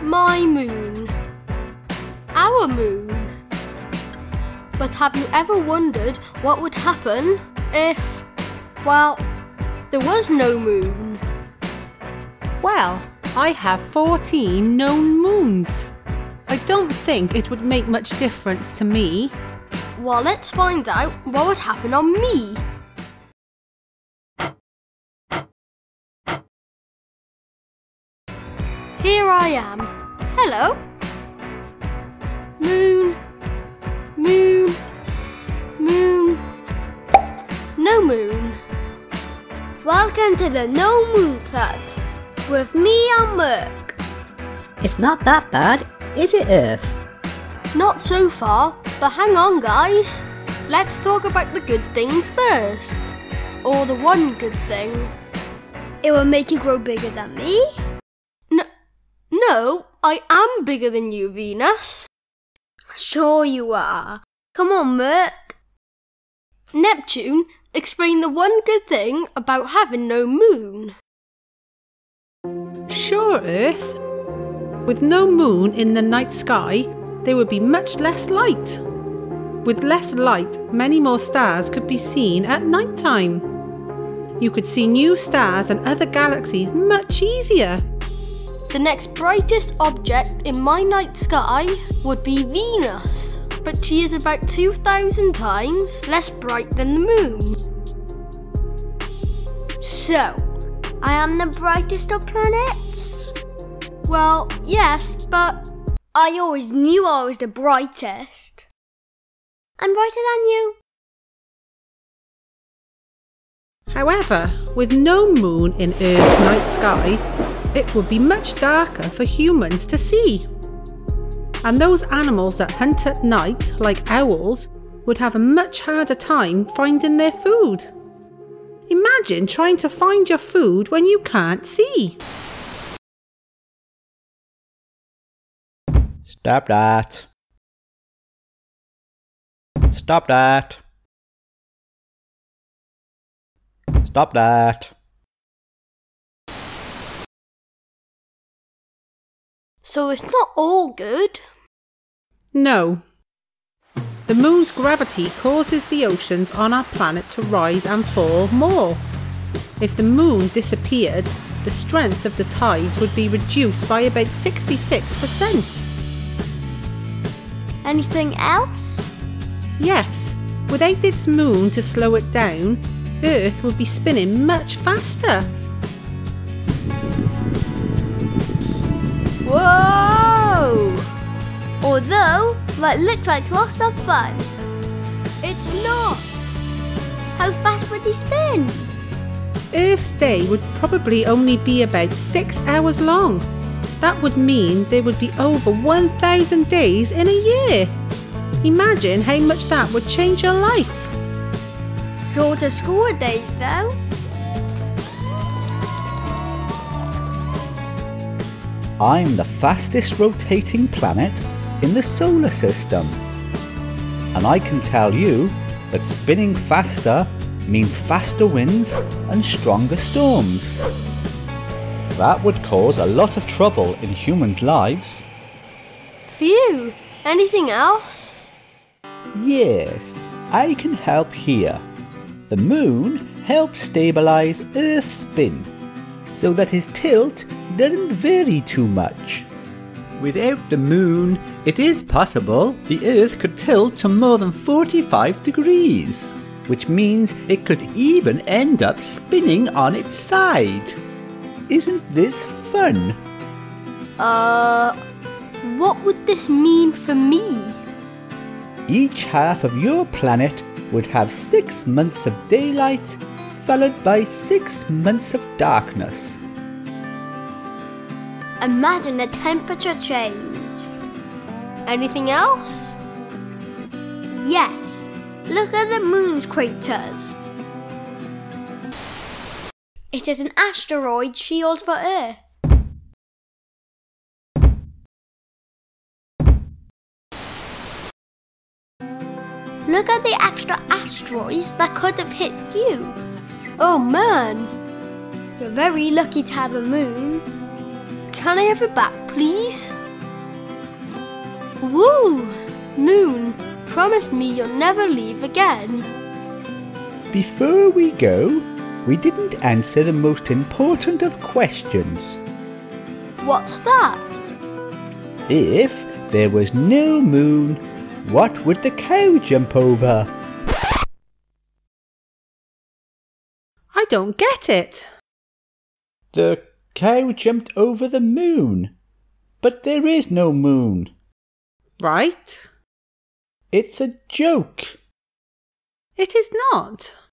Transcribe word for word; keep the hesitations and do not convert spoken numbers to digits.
My moon. Our moon. But have you ever wondered what would happen if, well, there was no moon? Well, I have fourteen known moons. I don't think it would make much difference to me. Well, let's find out what would happen on me. Here I am. Hello. Moon. Moon. Moon. No moon. Welcome to the No Moon Club. With me on Merc. It's not that bad, is it, Earth? Not so far, but hang on guys. Let's talk about the good things first. Or the one good thing. It will make you grow bigger than me? No, no, I am bigger than you, Venus. Sure you are. Come on, Merc. Neptune, explain the one good thing about having no moon. Sure, Earth. With no moon in the night sky, there would be much less light. With less light, many more stars could be seen at night time. You could see new stars and other galaxies much easier. The next brightest object in my night sky would be Venus, but she is about two thousand times less bright than the moon. So, I am the brightest of planets? Well, yes, but I always knew I was the brightest. I'm brighter than you. However, with no moon in Earth's night sky, it would be much darker for humans to see. And those animals that hunt at night, like owls, would have a much harder time finding their food. Imagine trying to find your food when you can't see. Stop that. Stop that. Stop that. So it's not all good. No. The moon's gravity causes the oceans on our planet to rise and fall more. If the moon disappeared, the strength of the tides would be reduced by about sixty-six percent. Anything else? Yes, without its moon to slow it down, Earth would be spinning much faster. Whoa! Although, that looks like lots of fun. It's not. How fast would he spin? Earth's day would probably only be about six hours long. That would mean there would be over one thousand days in a year. Imagine how much that would change your life. Shorter school days though. I'm the fastest rotating planet in the solar system. And I can tell you that spinning faster means faster winds and stronger storms. That would cause a lot of trouble in humans' lives. Phew! Anything else? Yes, I can help here. The moon helps stabilize Earth's spin so that its tilt doesn't vary too much. Without the moon, it is possible the Earth could tilt to more than forty-five degrees, which means it could even end up spinning on its side. Isn't this fun? Uh, what would this mean for me? Each half of your planet would have six months of daylight, followed by six months of darkness. Imagine the temperature change. Anything else? Yes, look at the moon's craters. It is an asteroid shield for Earth. Look at the extra asteroids that could have hit you. Oh man, you're very lucky to have a moon. Can I have it back, please? Woo! Moon, promise me you'll never leave again. Before we go, we didn't answer the most important of questions. What's that? If there was no moon, what would the cow jump over? I don't get it. The cow jumped over the moon, but there is no moon. Right? It's a joke. It is not.